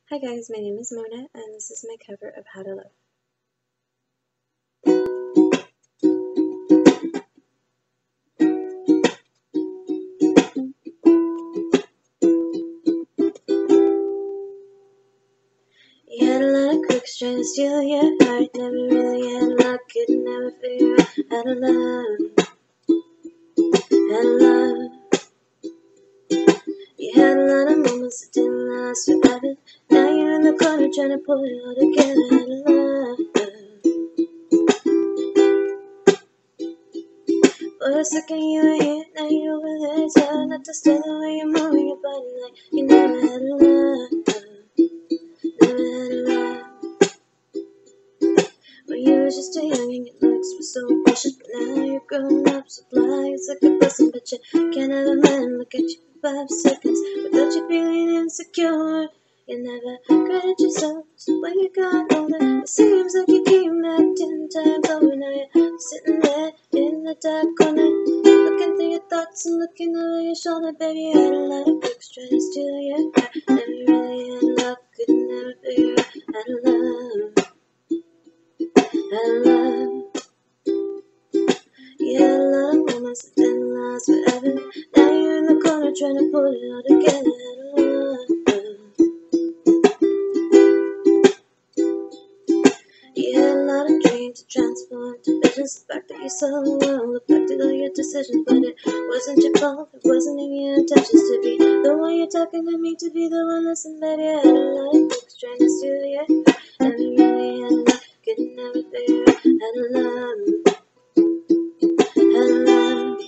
Hi guys, my name is Mona, and this is my cover of How to Love. You had a lot of crooks trying to steal your heart. Never really had luck, could never figure out how to love. How to love. You had a lot of moments that didn't last forever. Now you're in the corner trying to pull it all together. How to love. For a second you were here, now you're over there. It's hard not to stay the way you're moving your body like you never had a love. Never had a love. When you were just too young and your looks were so precious, but now you're grown up, so fly, it's like a blessing, but you can't have a man look at you for 5 seconds without you feeling insecure. You never credit yourself, so when you got older, it seems like you came back 10 times over. Now you're sitting there in the dark corner, looking through your thoughts and looking over your shoulder. Baby, you had a lot of crooks trying to steal your heart. Never really had luck, could never figure out how to love. How to love. You had a lot of moments that didn't last forever. Now you're in the corner trying to pull it all together. How to love. You had a lot of dreams that transformed to visions. The fact that you saw the world affected all your decisions, but it wasn't your fault. It wasn't in your intentions to be the one you're talking to me, to be the one. Listen, baby, I had a lot of folks trying to steal your heart. Never really had luck, could never figure out how to love. How to love.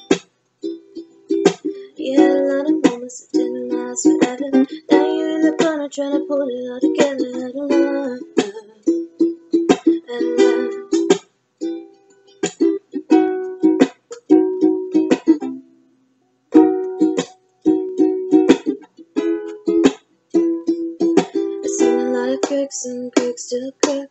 You had a lot of moments that didn't last forever. Now you're in the corner trying to pull it all together. How to love. How to love. I've seen a lot of crooks and crooks still crook.